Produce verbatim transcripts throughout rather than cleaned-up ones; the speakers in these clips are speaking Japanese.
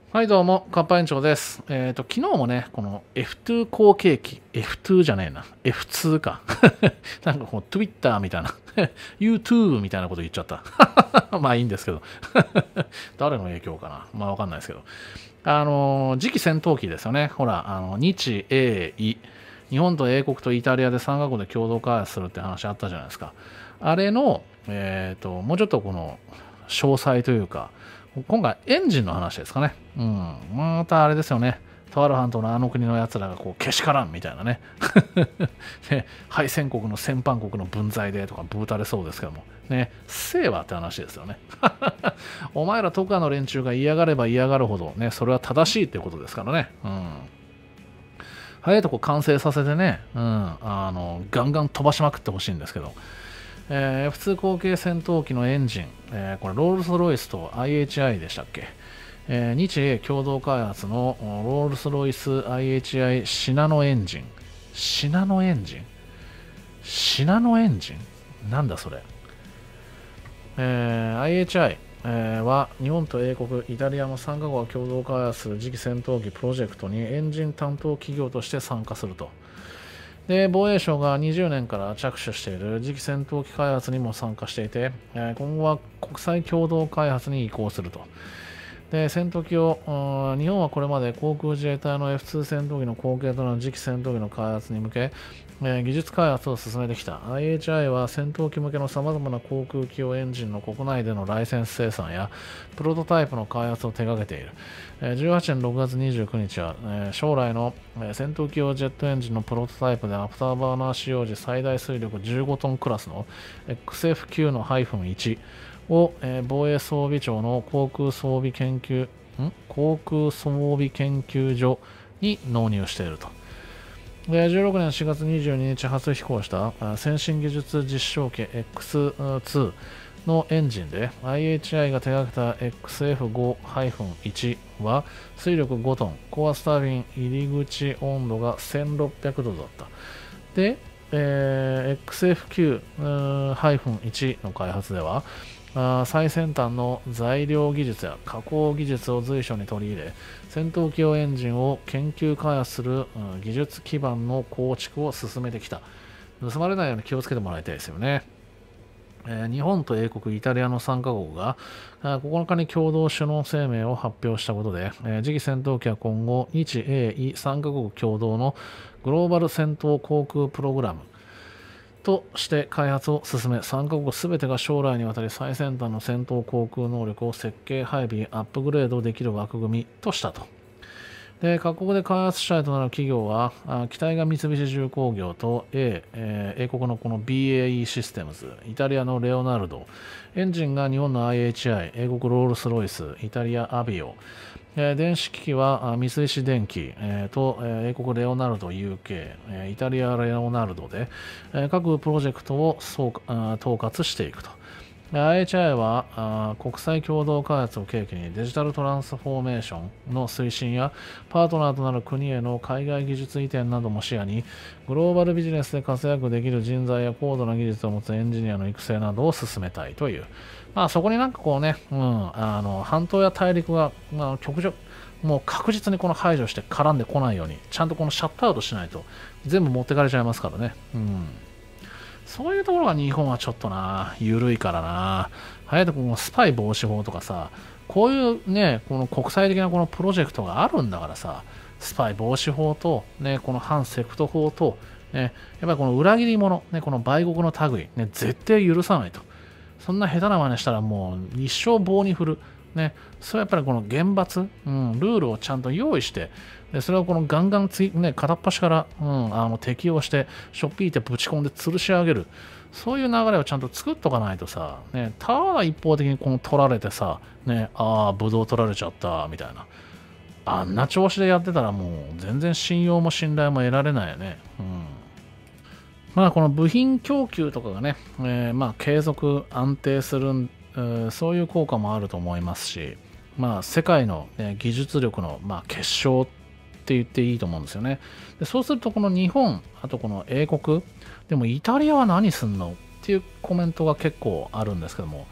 はい、どうも、カッパ園長です。えっ、と、昨日もね、この エフツー 後継機、エフツー じゃねえな、エフツー か。なんかこう、Twitter みたいな、YouTube みたいなこと言っちゃった。まあいいんですけど。誰の影響かな。まあわかんないですけど。あのー、次期戦闘機ですよね。ほら、あの、日英伊。日本と英国とイタリアでさんカ国で共同開発するって話あったじゃないですか。あれの、えっ、と、もうちょっとこの、詳細というか、今回エンジンの話ですかね。うん。またあれですよね。とある半島のあの国のやつらがこうけしからんみたいなね。で敗戦国の戦犯国の分際でとかぶうたれそうですけども。ね、せえわって話ですよね。お前らとかの連中が嫌がれば嫌がるほど、ね、それは正しいってことですからね。うん。早いとこ完成させてね、うん、あのガンガン飛ばしまくってほしいんですけど。えー、エフツー 後継戦闘機のエンジン、えー、これロールスロイスと アイエイチアイ でしたっけ、えー、日英共同開発のロールスロイス アイエイチアイ シナノエンジン。シナノエンジンシナノエンジンなんだそれ、えー、アイエイチアイ、えー、は日本と英国、イタリアのさんカ国が共同開発する次期戦闘機プロジェクトにエンジン担当企業として参加すると。で防衛省がにじゅうねんから着手している次期戦闘機開発にも参加していて、今後は国際共同開発に移行すると。で戦闘機を日本はこれまで航空自衛隊の エフツー 戦闘機の後継となる次期戦闘機の開発に向け、技術開発を進めてきた。 アイエイチアイ は戦闘機向けのさまざまな航空機用エンジンの国内でのライセンス生産やプロトタイプの開発を手掛けている。じゅうはちねんろくがつにじゅうくにちは将来の戦闘機用ジェットエンジンのプロトタイプでアフターバーナー使用時最大推力じゅうごトンクラスの エックスエフきゅうの いちを防衛装備庁の航空装備研究ん航空装備研究所に納入していると。じゅうろくねんしがつにじゅうににち初飛行した先進技術実証機 エックスツー のエンジンで アイエイチアイ が手掛けた エックスエフごいち は推力ごトン、コアスタービン入り口温度がせんろっぴゃくどだった。で、えー、エックスエフきゅういち の開発では最先端の材料技術や加工技術を随所に取り入れ、戦闘機用エンジンを研究開発する技術基盤の構築を進めてきた。盗まれないように気をつけてもらいたいですよね。日本と英国、イタリアのさんカ国がここのかに共同首脳声明を発表したことで、次期戦闘機は今後、日英伊さんカ国共同のグローバル戦闘航空プログラムとして開発を進め、さんカ国すべてが将来にわたり最先端の戦闘航空能力を設計配備、アップグレードできる枠組みとしたと。で各国で開発主体となる企業は、機体が三菱重工業と A、えー、英国のこの ビーエーイー システムズ、イタリアのレオナルド、エンジンが日本の アイエイチアイ、英国ロールスロイス、イタリアアビオ、えー、電子機器は三菱電機、えー、と、えー、英国レオナルド ユーケー、えー、イタリアレオナルドで、えー、各プロジェクトを総統括していくと。アイエイチアイ は国際共同開発を契機にデジタルトランスフォーメーションの推進やパートナーとなる国への海外技術移転なども視野にグローバルビジネスで活躍できる人材や高度な技術を持つエンジニアの育成などを進めたいという、まあ、そこになんかこうね、うん、あの半島や大陸が、まあ、極上もう確実にこの排除して絡んでこないようにちゃんとこのシャットアウトしないと全部持ってかれちゃいますからね。うんそういうところが日本はちょっとな、緩いからな。早いとこもスパイ防止法とかさ、こういうね、この国際的なこのプロジェクトがあるんだからさ、スパイ防止法と、ね、この反セクト法と、ね、やっぱりこの裏切り者、ね、この売国の類、ね、絶対許さないと。そんな下手な真似したらもう一生棒に振る。ね、それはやっぱりこの厳罰、うん、ルールをちゃんと用意して、でそれをこのガンガンつい、ね、片っ端から、うん、あの適用して、しょっぴいてぶち込んで吊るし上げる、そういう流れをちゃんと作っとかないとさ、ね、ただ一方的にこの取られてさ、ね、ああ、ブドウ取られちゃった、みたいな。あんな調子でやってたらもう全然信用も信頼も得られないよね。うんまあ、この部品供給とかがね、えー、まあ継続安定する、えー、そういう効果もあると思いますし、まあ、世界の、ね、技術力の、まあ、結晶って言っていいと思うんですよね。でそうするとこの日本、あとこの英国、でもイタリアは何すんのっていうコメントが結構あるんですけども、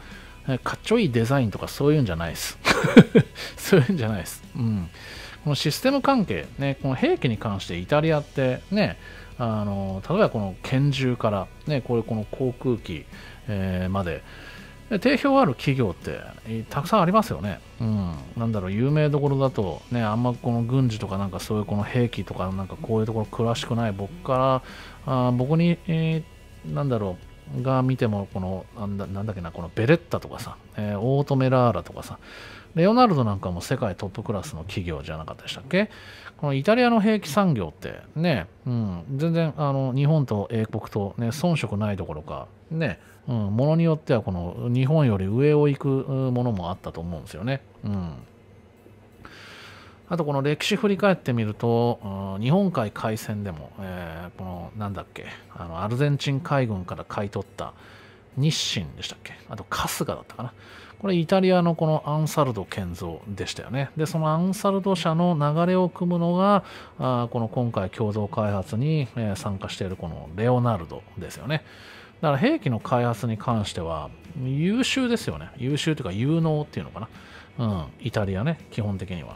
えかっちょいいデザインとかそういうんじゃないです。そういうんじゃないです。うん。このシステム関係、ね、この兵器に関してイタリアってね、あの例えばこの拳銃から、ね、これこの航空機、えーまで、で定評ある企業ってえーたくさんありますよね。うん。なんだろう、有名どころだと、ね、あんまこの軍事とかなんかそういうこの兵器とかなんかこういうところ詳しくない僕から、あ僕に、えーなんだろう、が見ても、この、なんだなんだっけな、このベレッタとかさ、えーオートメラーラとかさ、レオナルドなんかも世界トップクラスの企業じゃなかったでしたっけ。このイタリアの兵器産業ってね、うん、全然あの日本と英国と、ね、遜色ないどころか、ね、うん、ものによってはこの日本より上を行くものもあったと思うんですよね。うん、あとこの歴史振り返ってみると、うん、日本海海戦でも、えーこのなんだっけ、あのアルゼンチン海軍から買い取った日清でしたっけ、あと春日だったかな。これイタリアのこのアンサルド建造でしたよね。で、そのアンサルド社の流れを組むのが、あこの今回共同開発に、えー参加しているこのレオナルドですよね。だから兵器の開発に関しては優秀ですよね。優秀というか有能っていうのかな。うん、イタリアね、基本的には。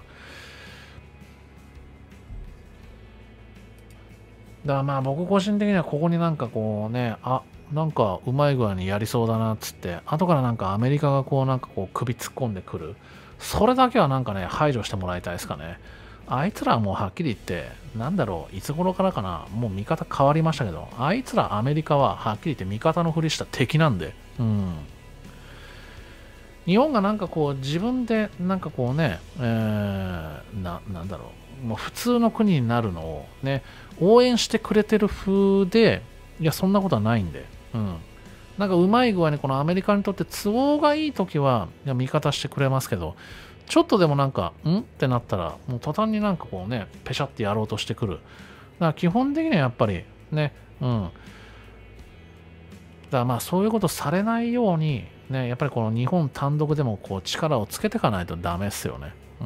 だからまあ僕個人的にはここになんかこうね、あ、なんかうまい具合にやりそうだなっつって、後からなんかアメリカがこうなんかこう首突っ込んでくる。それだけはなんかね、排除してもらいたいですかね。あいつらはもうはっきり言って、なんだろう、いつ頃からかな、もう見方変わりましたけど、あいつらアメリカははっきり言って味方のふりした敵なんで、うん。日本がなんかこう自分でなんかこうね、えーな、なんだろう、もう普通の国になるのをね、応援してくれてる風で、いや、そんなことはないんで、うん。なんかうまい具合にこのアメリカにとって都合がいいときは、いや、味方してくれますけど、ちょっとでもなんか、んってなったら、もう途端になんかこうね、ペシャってやろうとしてくる。だから基本的にはやっぱり、ね、うん。だからまあそういうことされないように、ね、やっぱりこの日本単独でもこう力をつけていかないとダメですよね。うん。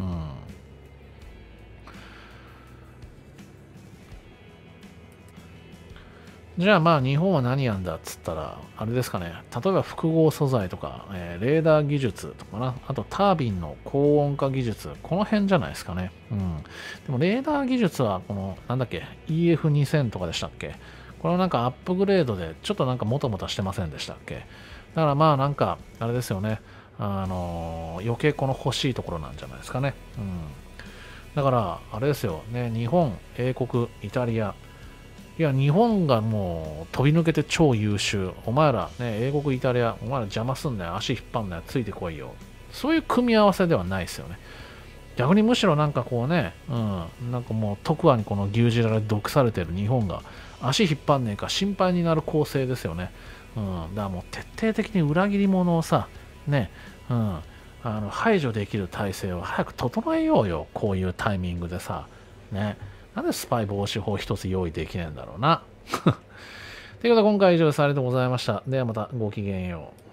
じゃあまあ日本は何やんだっつったら、あれですかね、例えば複合素材とか、えーレーダー技術とかな、あとタービンの高温化技術、この辺じゃないですかね。うん。でもレーダー技術は、この、なんだっけ、イーエフにせん とかでしたっけ。これはなんかアップグレードで、ちょっとなんかもたもたしてませんでしたっけ。だからまあなんか、あれですよね、あのー余計この欲しいところなんじゃないですかね。うん。だから、あれですよね、日本、英国、イタリア、いや、日本がもう飛び抜けて超優秀。お前ら、ね、英国、イタリア、お前ら邪魔すんなよ、足引っ張んなよ、ついてこいよ。そういう組み合わせではないですよね。逆にむしろなんかこうね、うん、なんかもう特話にこの牛耳られ毒されてる日本が足引っ張んねえか心配になる構成ですよね。うん、だからもう徹底的に裏切り者をさ、ね、うん、あの排除できる体制を早く整えようよ、こういうタイミングでさ。ね。なんでスパイ防止法一つ用意できねえんだろうな。ということで今回は以上です。ありがとうございました。ではまたごきげんよう。